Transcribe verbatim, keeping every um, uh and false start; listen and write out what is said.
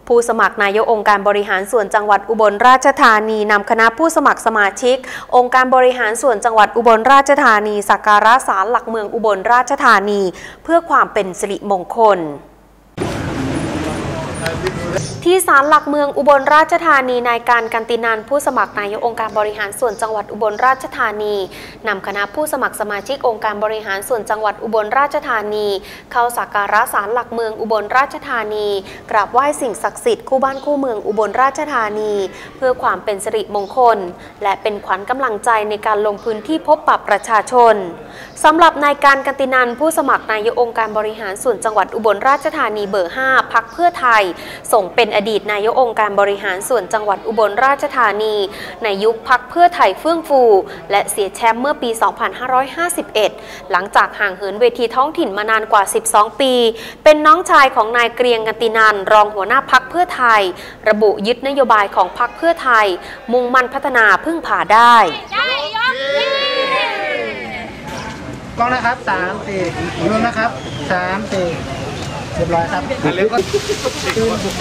ผู้สมัครนายกองค์การบริหารส่วนจังหวัดอุบลราชธานีนำคณะผู้สมัครสมาชิกองค์การบริหารส่วนจังหวัดอุบลราชธานีสักการะศาลหลักเมืองอุบลราชธานีเพื่อความเป็นสิริมงคลที่ศาลหลักเมืองอุบลราชธานีนายการกันตินันผู้สมัครนายกองค์การบริหารส่วนจังหวัดอุบลราชธานีนำคณะผู้สมัครสมาชิกองค์การบริหารส่วนจังหวัดอุบลราชธานีเข้าสักการะศาลหลักเมืองอุบลราชธานีกราบไหว้สิ่งศักดิ์สิทธิ์คู่บ้านคู่เมืองอุบลราชธานีเพื่อความเป็นสิริมงคลและเป็นขวัญกำลังใจในการลงพื้นที่พบปะประชาชนสำหรับนายการกันตินันผู้สมัครนายกองค์การบริหารส่วนจังหวัดอุบลราชธานีเบอร์ห้าพรรคเพื่อไทยส่งเป็นอดีตนายกองค์การบริหารส่วนจังหวัดอุบลราชธานีในยุคพรรคเพื่อไทยเฟื่องฟูและเสียแชมป์เมื่อปี สองพันห้าร้อยห้าสิบเอ็ด หลังจากห่างเหินเวทีท้องถิ่นมานานกว่า สิบสอง ปีเป็นน้องชายของนายเกรียงกันตินันรองหัวหน้าพรรคเพื่อไทยระบุยึดนโยบายของพรรคเพื่อไทยมุ่งมั่นพัฒนาพึ่งพาได้กล้องนะครับสามสี่รวมนะครับสามสี่เรียบร้อยครับ